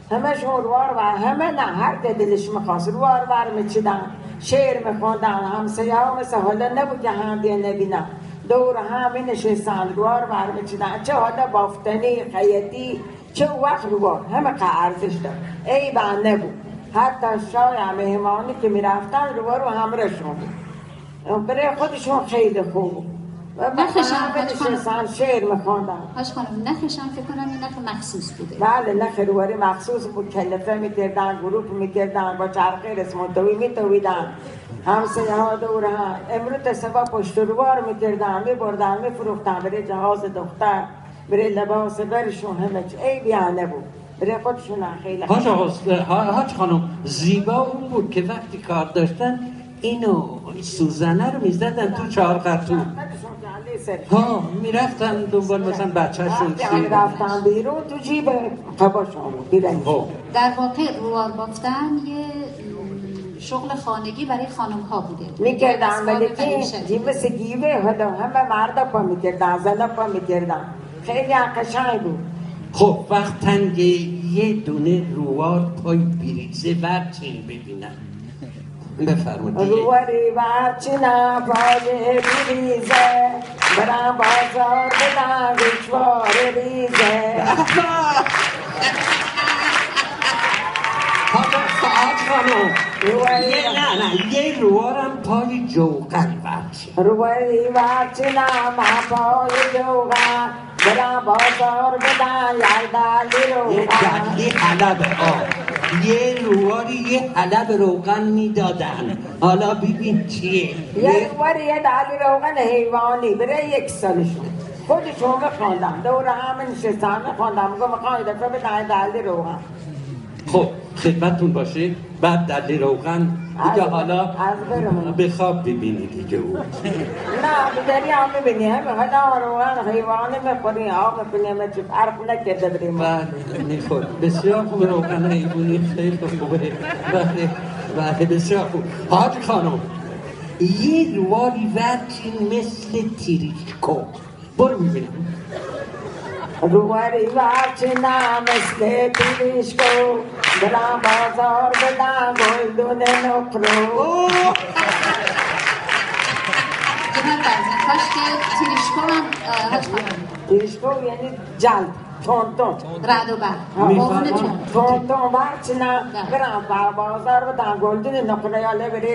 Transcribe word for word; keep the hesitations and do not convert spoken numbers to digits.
همه شون روار و همه نه هر که دلش میخواست روار بر میچیدن، شعر میخوندن. همسایه ها مثل حالا نبود که همدیگه نبینن، دور هم نشستن روار بر میچیدن، چه حالا بافتنی خیاطی چه وقت روار همه که ارزش داد. ای بند نبود، حتی شای مهمانی که میرفتن روار رو همراهشون بود، برای خودشون خیلی خوب. نخشم نشستن شعر میخوندن. حاج خانم نخشم فکر کنم این نخ مخصوص بوده. بله نخ رواری مخصوص بود، کلفه میکردن، گروپ میکردن، با چرخه رسمونتوی میتویدن، همسایه ها دور هم. امروز تصفا پشت روار میکردن، میبردن میفروختن برای جهاز دختر، برای لباس برشون، همه چی. ای بیانه بود برای خودشون خیلی. حاج حاج خانم زیبا اون بود که وقتی کار داشتن اینو سوزنه رو میزدن تو چهار قطور ها میرفتن دنبال مثلا بچه شون وقتی رفتن بیرون تو جیب قباشون بیرن. در واقع روار بافتن یه شغل خانگی برای خانم ها بوده میکردن، ولی که جیب سگیبه حالا همه مردا پا میکردن، زنها پا میکردن، خیلی قشنگ بود. خب وقت تنگ یه دونه روار پای بریزه ورچین ببینن بفرمایید. رواری ورچینه پای بریزه، برم بازار بدن گوشوار ریزه. حاج خانم یه نه نه یه روارم پای جوغن ورچین. رواری ورچینه من پای جوغن، برم بازار بدن یلدلی روغن. یه حلب آب یه رواری یه حلب روغن میدادن. حالا ببین چیه یه رواری یه دلی روغن حیوانی برای یک سالشون خودشون بخوندن، دور همه نشستن بخوندن، میگم میخوای دفعه بدن دلی روغن. خب خدمتتون باشه بعد دلی روغن دیگه حالا به خواب ببینید دیگه او نه بدری هم ببینی همه حالا روغن حیوانی میخوری آب میکنیم چه فرق نکرده بریم. بله میخور بسیار خوب روغن حیوانی خیلی خوبه. بله بله بسیار خوب. حاج خانم یه رواری ورچین مثل تریشکو برو میبینم. رواری ورچینه مثل تریشکو، برم بازار بدم گلدون نکرو. جناب برزن کاش که تریشکو هم حاج خانم تریشکو یعنی جلد تون تون رد و برق تون تون ورچینه برم بازار بدم گلدون نکرو. یاله بری